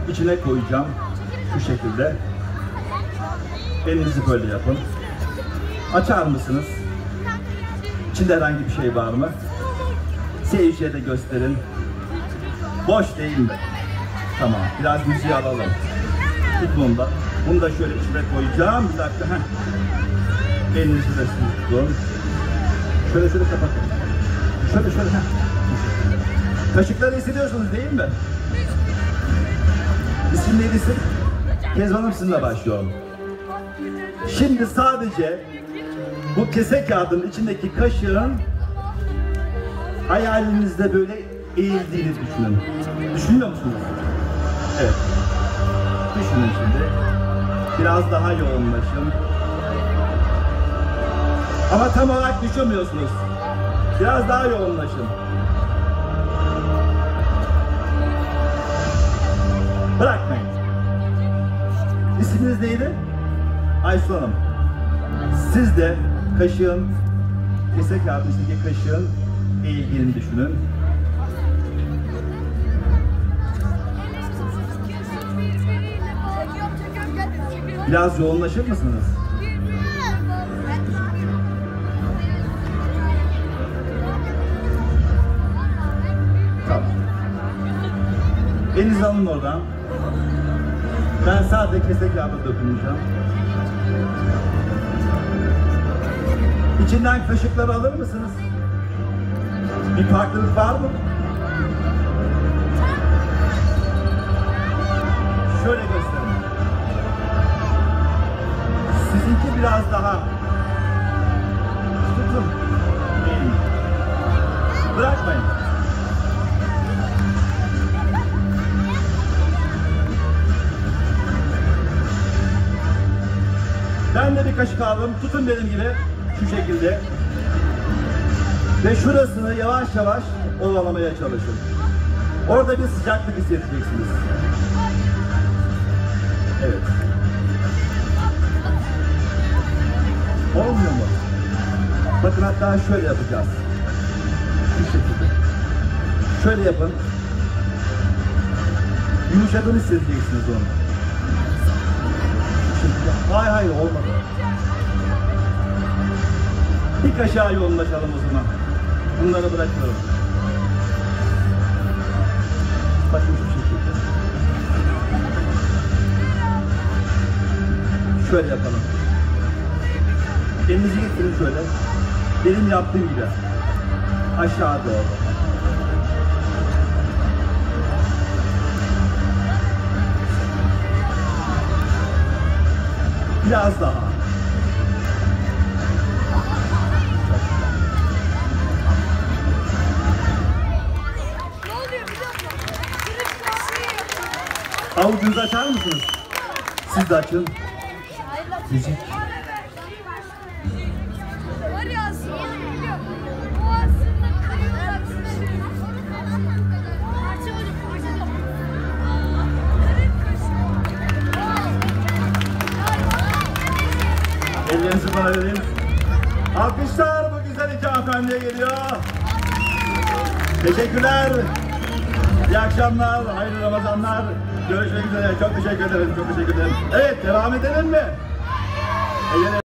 içine koyacağım. Şu şekilde. Elinizi böyle yapın. Açar mısınız? İçinde herhangi bir şey var mı? Seyirciye de gösterin. Boş değil mi? Tamam. Biraz müziği alalım. Tut bunu da. Bunu da şöyle içine koyacağım. Bir dakika. Elinizi de tutun. Şöyle kapatın. Şöyle. Kaşıkları hissediyorsunuz değil mi? İsim neydi isim? Kezban Hanım sizinle başlıyorum. Şimdi sadece bu kese kağıdının içindeki kaşığın hayalinizde böyle eğildiğini düşünün. Düşünüyor musunuz? Evet. Düşünün şimdi. Biraz daha yoğunlaşın. Ama tam olarak düşünmüyorsunuz. Biraz daha yoğunlaşın. Bırakmayın. İsminiz neydi? Aysun Hanım. Siz de kaşığın, kese kağıdının içindeki kaşığın eğildiğini düşünün. Biraz yoğunlaşır mısınız? Tamam. Elinizi alın oradan. Ben sadece kese kağıda dokunacağım. İçinden kaşıkları alır mısınız? Bir farklılık var mı? Şöyle göstereyim. Sizinki biraz daha tutun. Eğilin. Bırakmayın. Ben de bir kaşık aldım. Tutun dediğim gibi şu şekilde. Ve şurasını yavaş yavaş ovalamaya çalışın. Orada bir sıcaklık hissedeceksiniz. Evet. Olmuyor mu? Bakın hatta şöyle yapacağız. Şu şekilde. Şöyle yapın. Yumuşadığını hissedeceksiniz onu. Hayır olmadı. Bir kaşığa yoğunlaşalım o zaman. Bunları bırakıyorum. Bakın şu şekilde. Şöyle yapalım. Elinizi getirin şöyle. Benim yaptığım gibi. Aşağı doğru. Biraz daha. Avucunuzu açar mısınız? Siz de açın. Müzik. Ellerinizi bana verin. Alkışlar bu güzel iki hanımefendiye geliyor. Teşekkürler. İyi akşamlar, hayırlı Ramazanlar. Görüşmek üzere. Çok teşekkür ederim. Evet, devam edelim mi?